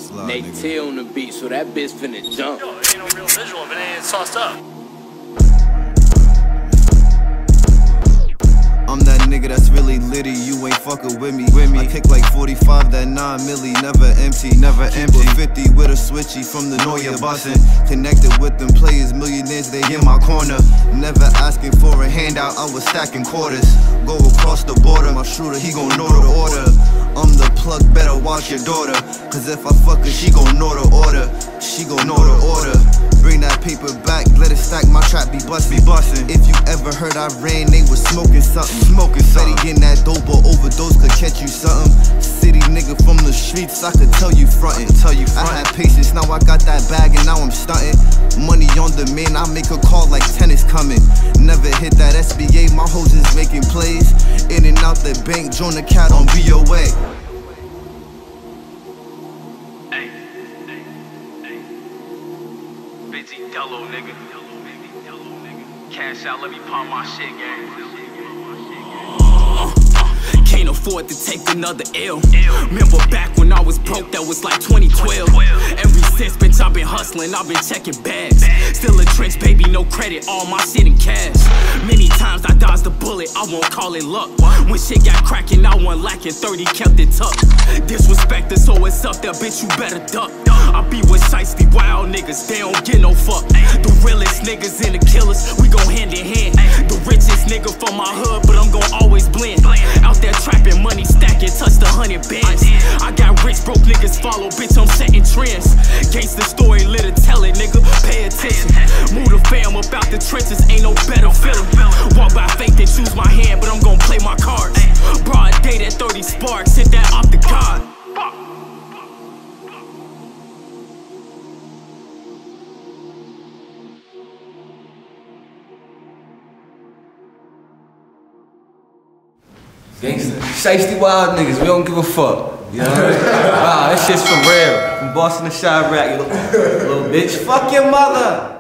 Nate T on the beat, so that bitch finna jump. Yo, it ain't no real visual if it ain't sauced up. I'm that nigga that's really litty, you ain't fuckin' with me. I kick like 45, that 9 milli, never empty. Keep a 50 with a switchy from the Noya bussin'. Connected with them players, millionaires, they in my corner. Never asking for a handout, I was stacking quarters. Go across the border, my shooter, he gon' know the order. I'm the plug, better watch your daughter. Cause if I fuck her, she gon' know the order. She gon' know the order. Bring that paper back, let it stack, my trap be bustin'. If you ever heard I ran, they was smoking something. Steady getting that dope or overdose could catch you something. City nigga from the streets, I could tell you frontin'. I had patience, now I got that bag and now I'm stuntin'. Money on demand, I make a call like tennis coming. Never hit that SBA, my hoes is making plays. In and out the bank, join the cat on BOA. Busy Dello, nigga. Cash out, let me pump my shit, gang. Can't afford to take another L. Remember back when I was broke, that was like 2012. Ever since, bitch, I've been hustling, I've been checking bags. Still a trench, baby, no credit, all my shit in cash. Many times I dodged the bullet, I won't call it luck. When shit got cracking, I wasn't lacking, 30 kept it tucked. Disrespect us, so it's up there, bitch, you better duck. I be with shiesty wild niggas, they don't get no fuck. The realest niggas and the killers, we go hand in hand. The richest nigga from my hood, but I'm gon' always blend. Out there trapping, money stacking, touch the 100 bands. I got rich, broke niggas follow, bitch, I'm setting trends. Gangsta story, lit to tell it, nigga, pay attention. Move the fam up out the trenches, ain't no better feeling. Walk by faith and choose my hand, but I'm gon' play my cards. Broad day, that 30 sparks, hit that off the card. Gangsta, shiesty wild niggas, we don't give a fuck. You know what I mean? Wow, this shit's for real. From Boston to Chirac, you little bitch. Fuck your mother!